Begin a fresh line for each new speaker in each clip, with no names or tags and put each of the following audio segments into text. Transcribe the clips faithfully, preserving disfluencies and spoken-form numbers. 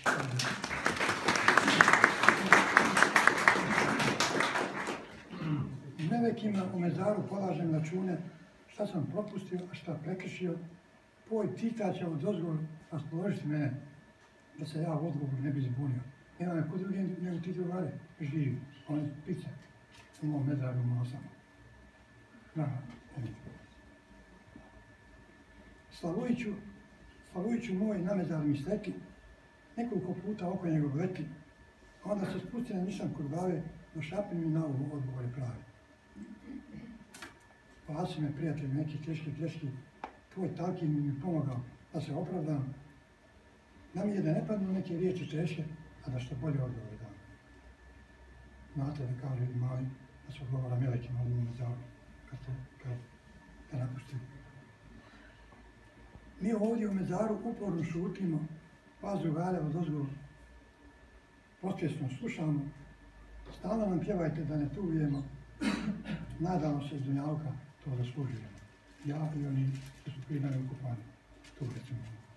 Melekima u mezaru polažem račune šta sam propustio, a šta prekršio. Tvoj cita će od ozgovor raspoložiti mene da se ja u odgovoru ne bi zbunio. Nema neko drugi nego ti drugare živi, on je pica. U mom mezaru imao sam. Slavujiću, Slavujiću moj na mezaru mi sleti, nekoliko puta oko njegov leti, a onda se spusti na nišan kod glave, došapi mi na ovu odgovore pravi. Spasi me, prijatelj, neki teški greški, tvoj talkin mi pomogao da se opravdam, da mi je da ne padnu neke riječi teške, a da što bolje odgovore dam. Znate da kaže mali, da se odgovara Melekima ali u mezaru, kad te, kad te napusti. Mi ovdje u mezaru uporno šutimo, vas drugare od ozgovor, posvjesno slušamo, stalno nam pjevajte da ne tugujemo, nadamo se iz dunjalka to zaslužujemo. Ja i oni koji su prije mene ukupani, tu recimo.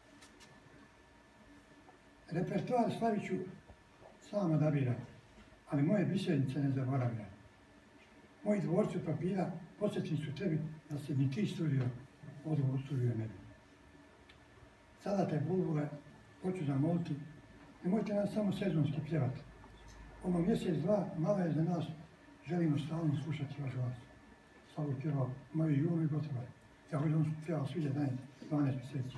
Repertoar Slaviću sam odabira, ali moje bisernice ne zaboravlja. Moji dvorci papira podsjetni su tebi da se ni ti studio odgovor studio ne bi. Sada te bulbule hoću zamoliti, nemojte nas samo sezonski pjevati. Ono mjesec, dva, malo je za nas, želimo stalno slušati vaš glas. Slavu je pjevao moju junu i gotovo je. Ja ovdje on pjevao sviđa dajem, dvanaest mjeseci.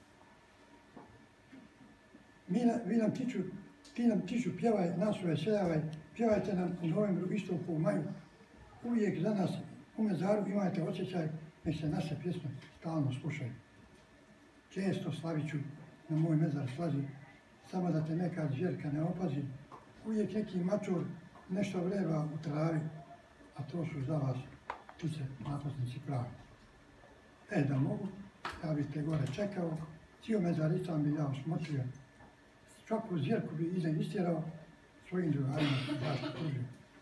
Vi nam tiču, ti nam tiču pjevaj, nas uveseljavaj, pjevajte nam u novembru isto u maju. Uvijek za nas u mezaru imajte osjećaj, nek se naše pjesme stalno slušaju. Često Slaviću na moj mezar slazi, samo da te neka zvjerka ne opazi. Uvijek neki mačur nešto vreba u travi, a to su za vas ptice napasnici pravi. E, da mogu, ja bih te gore čekao, cijel mezar islam bi ja osmotrio, svaku zvjerku bi iza istjerao, svojim drugarima zašto pružio.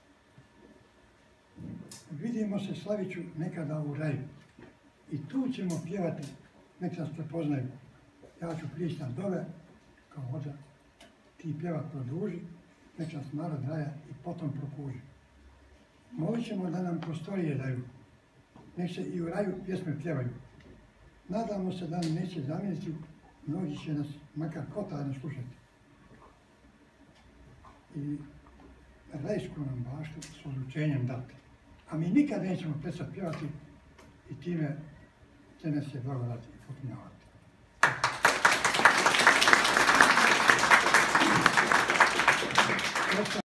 Vidimo se, Slaviću, nekada u raju i tu ćemo pjevati, nek nas prepoznaju. Ja ću prići na dole, kao voda, ti pjevat produži, nek nas narod raja i potom prokuži. Molit ćemo da nam prostorije daju, nek se i u raju pjesme pjevaju. Nadamo se da nam neće zamjeriti, mnogi će nas makar kotarno slušati. I rajsku nam baštu s odlučenjem dati. A mi nikad nećemo prestati pjevati i time će nas se blagodati i popunjavati.